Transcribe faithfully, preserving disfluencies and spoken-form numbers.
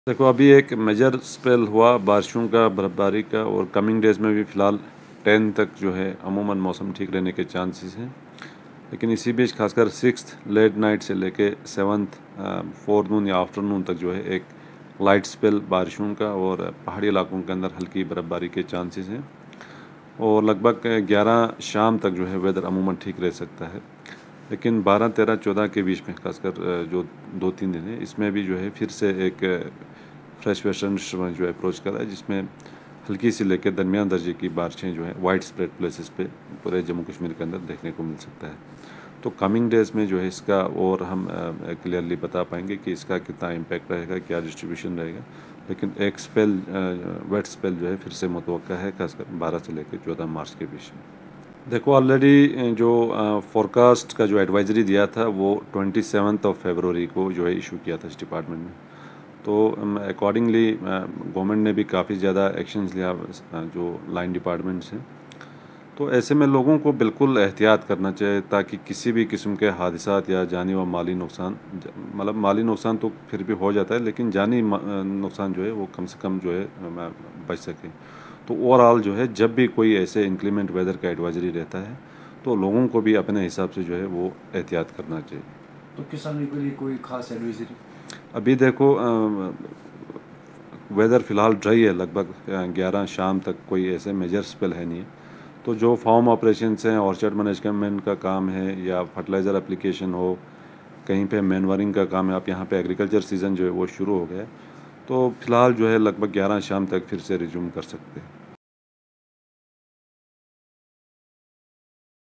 देखो, अभी एक मेजर स्पेल हुआ बारिशों का, बर्फबारी का, और कमिंग डेज़ में भी फ़िलहाल टेन तक जो है अमूमन मौसम ठीक रहने के चांसेस हैं। लेकिन इसी बीच खासकर सिक्स्थ लेट नाइट से लेके सेवन्थ फोरनून या आफ्टरनून तक जो है एक लाइट स्पेल बारिशों का और पहाड़ी इलाकों के अंदर हल्की बर्फबारी के चांसेस हैं। और लगभग ग्यारह शाम तक जो है वेदर अमूमन ठीक रह सकता है। लेकिन बारह, तेरह, चौदह के बीच में खासकर जो दो तीन दिन है, इसमें भी जो है फिर से एक फ्रेश वेस्टर्न डिस्टर्बेंस जो है अप्रोच कर रहा है, जिसमें हल्की सी लेकर दरमियान दर्जे की बारिशें जो है वाइड स्प्रेड प्लेसेस पे पूरे जम्मू कश्मीर के अंदर देखने को मिल सकता है। तो कमिंग डेज़ में जो है इसका और हम क्लियरली बता पाएंगे कि इसका कितना इम्पैक्ट रहेगा, क्या डिस्ट्रीब्यूशन रहेगा। लेकिन एक स्पेल वेट स्पेल जो है फिर से मुतवक्का है, खासकर बारह से लेकर चौदह मार्च के बीच में। देखो, ऑलरेडी जो फोरकास्ट का जो एडवाइजरी दिया था वो ट्वेंटी सेवन्थ ऑफ फरवरी को जो है इशू किया था इस डिपार्टमेंट ने। तो अकॉर्डिंगली गवर्नमेंट ने भी काफ़ी ज़्यादा एक्शंस लिया, जो लाइन डिपार्टमेंट्स हैं। तो ऐसे में लोगों को बिल्कुल एहतियात करना चाहिए, ताकि किसी भी किस्म के हादसात या जानी व माली नुकसान, मतलब माली नुकसान तो फिर भी हो जाता है, लेकिन जानी नुकसान जो है वो कम से कम जो है बच सके। तो ओवरऑल जो है जब भी कोई ऐसे इंक्लीमेंट वेदर का एडवाइजरी रहता है तो लोगों को भी अपने हिसाब से जो है वो एहतियात करना चाहिए। तो किसानों के लिए कोई खास एडवाइजरी? अभी देखो, वेदर फ़िलहाल ड्राई है, लगभग ग्यारह शाम तक कोई ऐसे मेजर स्पेल है नहीं। तो जो फार्म ऑपरेशंस हैं, ऑर्चर्ड मैनेजमेंट का काम है या फर्टिलाइज़र एप्लीकेशन हो, कहीं पे मैनवरिंग का काम है, आप यहाँ पे एग्रीकल्चर सीज़न जो है वो शुरू हो गया है। तो फ़िलहाल जो है लगभग ग्यारह शाम तक फिर से रिज्यूम कर सकते हैं।